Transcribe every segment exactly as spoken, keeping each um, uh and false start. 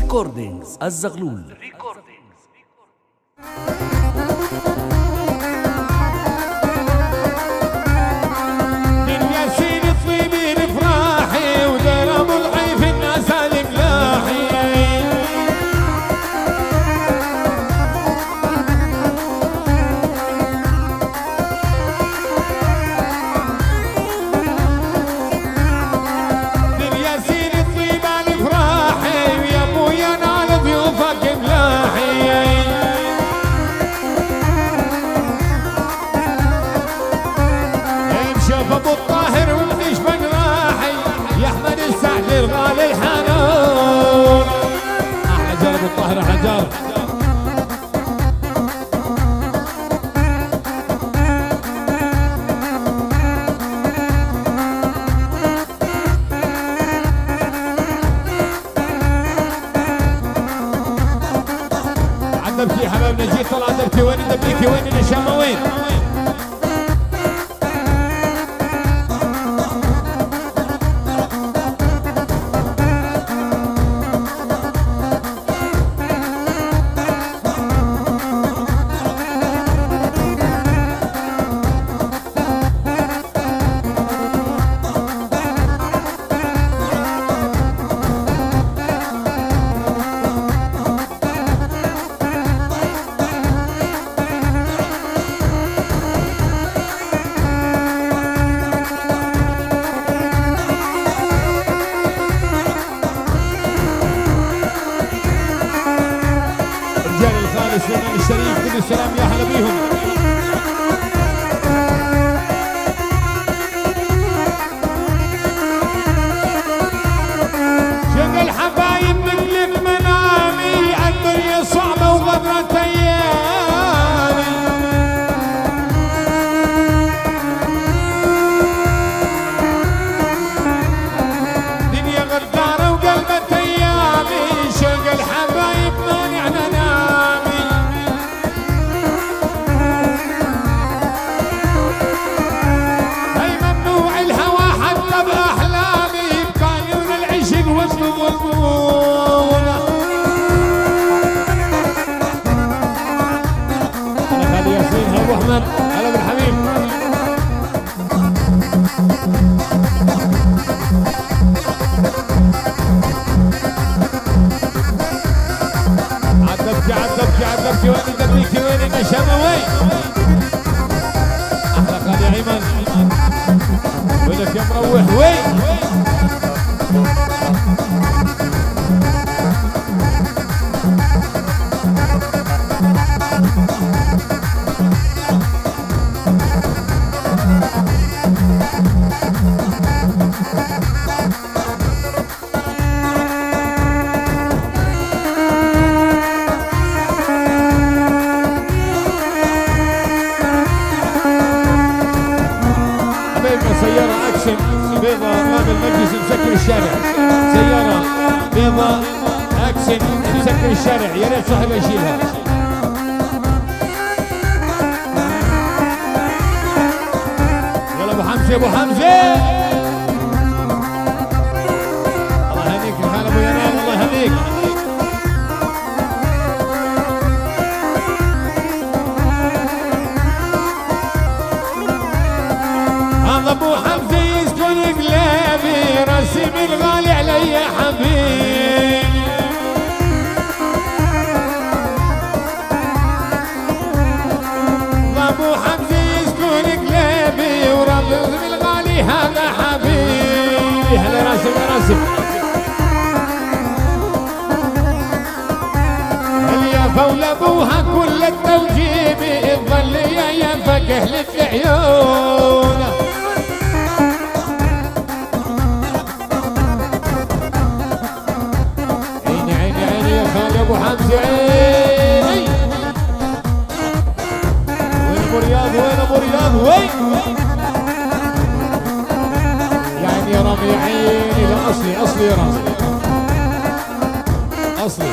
ريكوردينجز الزغلول. ابو الطاهر وليش بن راحي يا احمد السعد الغالي الحنون. احلى جار ابو الطاهر، احلى جار. عدبتي يا حبايبنا، جيت طلع عدبتي وين دبيكي وين النشامه وين؟ سليمان الشريف كل السلام يا هلا بيهم. شق الحبايب مثلك منامي، الدنيا صعبة وغدرت ايامي. دنيا غدارة وقلبت ايامي، شق الحبايب مانعنا نامي. ابو احمد هلا بالحبيب. عدبتي عدبتي عدبتي وين دبيكي وين النشامه وين؟ احلى خالي ايمن وينك يا مروح وين؟ سيارة أكشن بيضة أمام المجلس مسكر الشارع، سيارة بيضة أكشن مسكر الشارع، يا ريت صاحبها يشيلها. يلا أبو حمزة أبو حمزة. الله يهنيك يا خال أبو ينال، الله يهنيك. هذا ابو حمزه يسكن قلبي، رسم الغالي علي يا حبيبي. ابو حمزه يسكن قلبي، ورسم الغالي هذا حبيبي. هلا راسم يا راسم. اليافا ولابوها كل التوجيب، تظل يا يافا كهلة العيون. ابو حمزه عيني وين ابو رياض وين ابو رياض وين؟ يعني يا رامي يا عيني. لا اصلي اصلي يا رامي اصلي.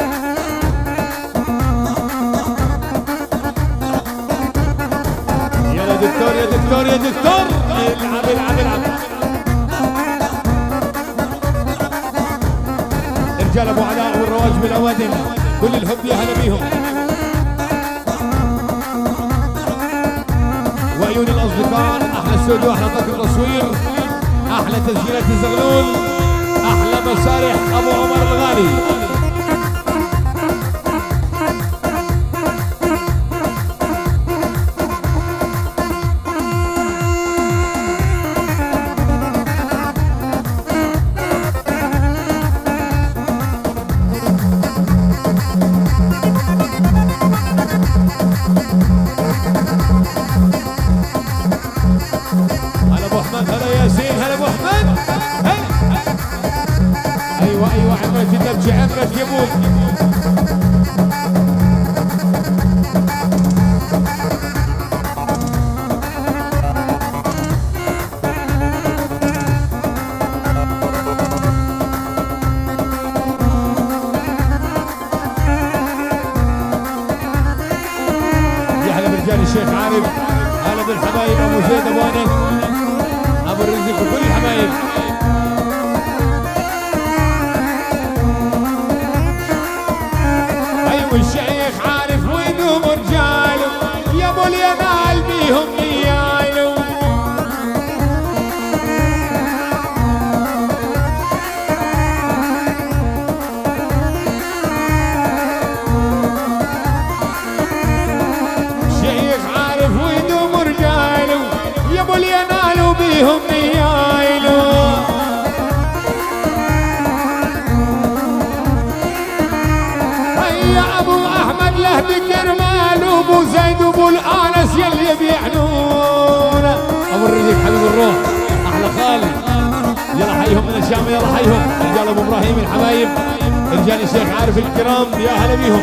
يلا دكتور يا دكتور يا دكتور، العب العب العب. رجال ابو علاء والرواج بالاوادم كل الحب يا هلا بيهم. وعيون الاصدقاء احلى استوديو احلى طاقم تصوير احلى تسجيلات الزغلول احلى مسارح ابو عمر الغالي. الشيخ عارف هلا بالحبايب ابو زيد ابو انس ابو الرزق وكل الحبايب. ايوه الشيخ عارف وينهم رجاله يا ابو اليمال بيهم نياله. ينالوا بيهم نيايلوا هيا ابو احمد له بكرمال وابو زيد وابو الانس يلي بيعنونا. ابو الرزق حبيب الروح احلى خالي يلا حيهم من الشام يلا حيهم رجال ابو ابراهيم الحبايب رجال الشيخ عارف الكرام يا هلا بيهم.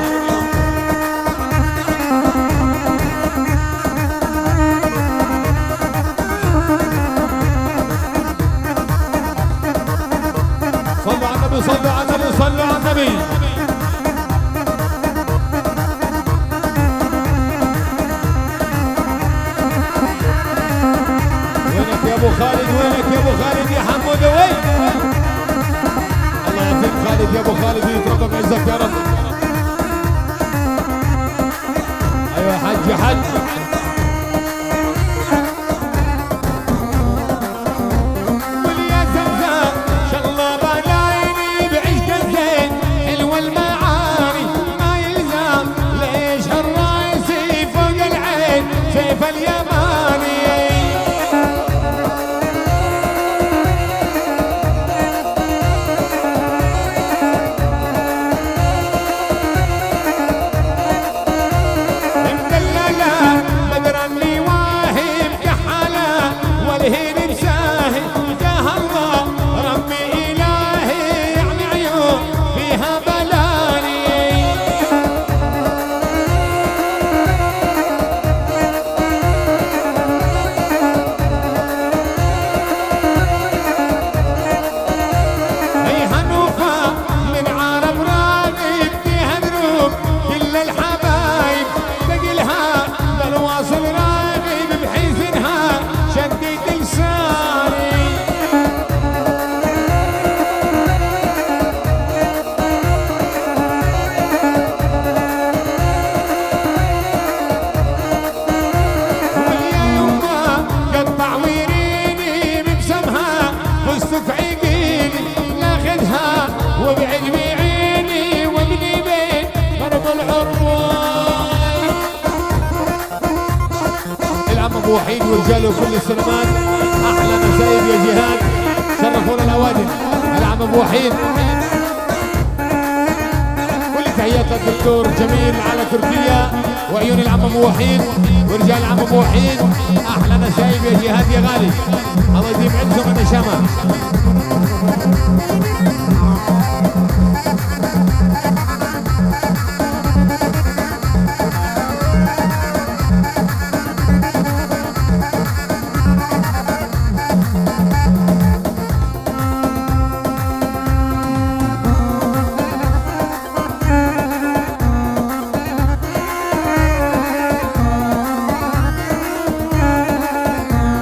صلوا على النبي صلوا على النبي. وينك يا ابو خالد وينك يا ابو خالد يا حمود وين؟ الله يعطيك خالد يا ابو خالد ويتربى بعزك يا رب. ايوه يا حج يا حج. ابو وحيد ورجاله كل السلامات احلى مسايب يا جهاد شرفونا الاوادم. العم ابو وحيد كل تحيات للدكتور جميل على تركيا وعيون العم ابو وحيد ورجال العم ابو وحيد احلى نسايب يا جهاد يا غالي الله يديم عزهم النشامه.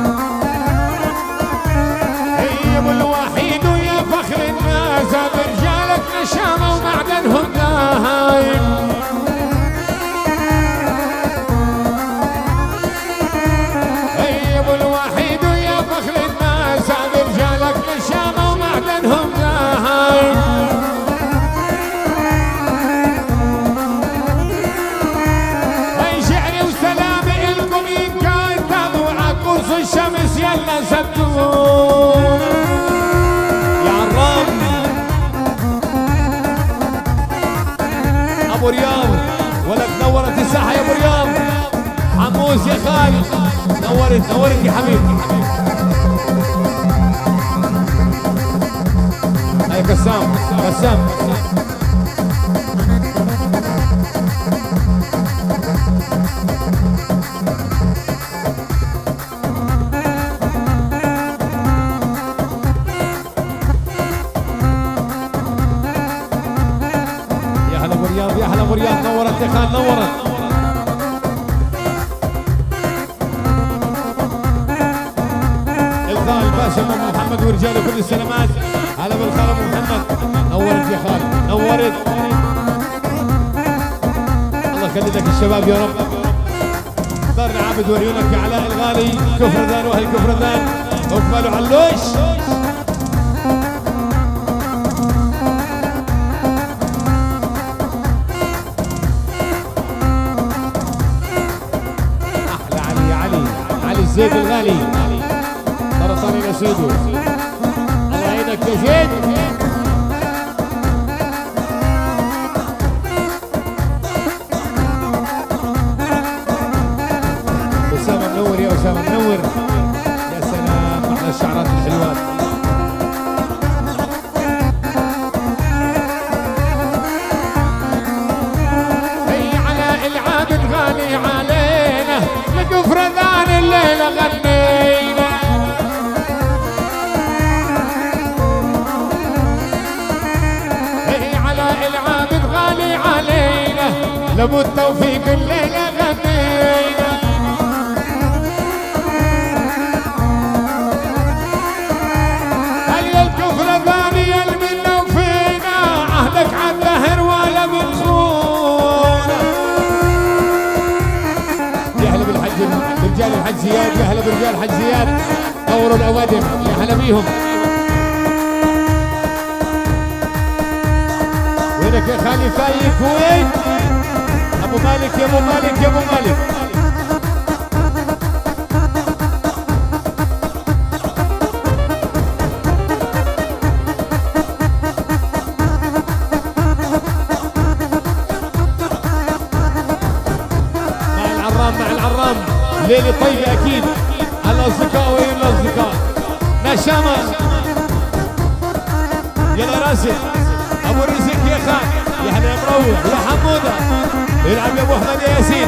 الوحيد يا فخر الناس برجال ابو رياض ولك نورت الساحه يا ابو رياض. حموس يا خالد نورت نورت يا حبيبي. هاي قسام قسام يا هلا ابو رياض يا هلا ابو رياض نورت يا خالد نورت. باشا ابو محمد ورجاله كل السلامات. هلا بالخال ابو محمد نورت يا خالد نورت. الله يخلي لك الشباب يا رب. دارنا عابد وريونك يا علاء الغالي كفردان واهل كفردان اقبلوا علوش. احلى علي علي علي الزيد الغالي سرطاني يا سيدي. الله يعينك يا زيد. أسامة منور يا أسامة منور. يا سلام على الشعرات الحلوات. هي على العابد غالي علينا لكفردان الليلة غنينا. لابو التوفيق الليلة غنينا. هيا الكفر ثانية منا وفينا عهدك عالدهر ولا بنخونا. يا هلا بالحج رجال الحج زياد يا هلا برجال الحج زياد نوروا الأوادم يا هلا بيهم. وينك يا خالي فايك وين؟ ابو مالك يا ابو مالك يا ابو مالك. مع العرام مع العرام ليلة طيبة اكيد. الاصدقاء وين الاصدقاء؟ نشامة يلا راسل ابو الرزق يا خان يا هلا يا مروح يا حموده. يلعب يا ابو احمد يا ياسين.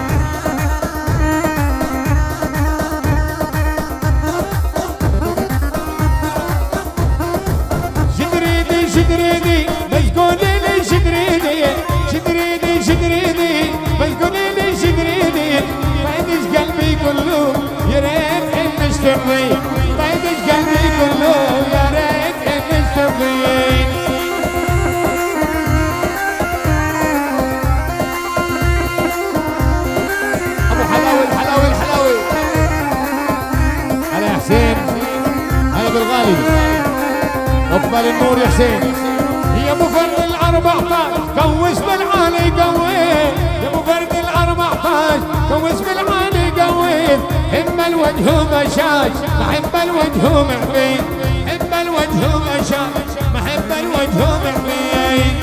شدريدي شدريدي مسكوني لي شدريدي شدريدي شدريدي مسكوني لي شدريدي. بعدش قلبي كله يا ريت ان اشتغي. بعدش قلبي كله يا ريت ان اشتغي. اقبل النور يا حسين. يا ابو فرد الاربعطاش كوش بالعالي قوي. يا ابو فرد الاربعطاش كوش بالعالي قوي. حب الوجه مشاش محب الوجه معبيد. حب الوجه مشاش محب الوجه معبيد.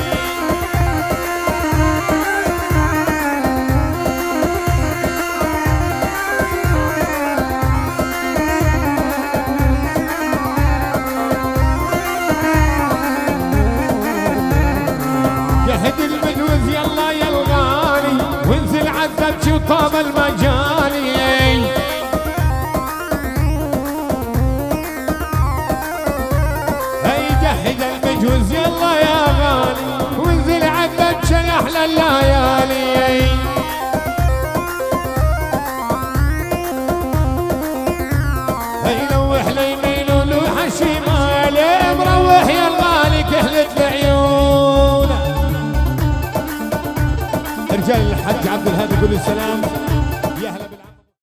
يلا يا الغالي وانزل عذبتي وطاب المجالي. هي جهز المجوز يلا يا غالي وانزل عذبتي احلى الليالي. هي لوح ليمين ولوح الشمال مروح يا الغالي كهلت العيون. رجال الحج عبد الهادي كل السلام.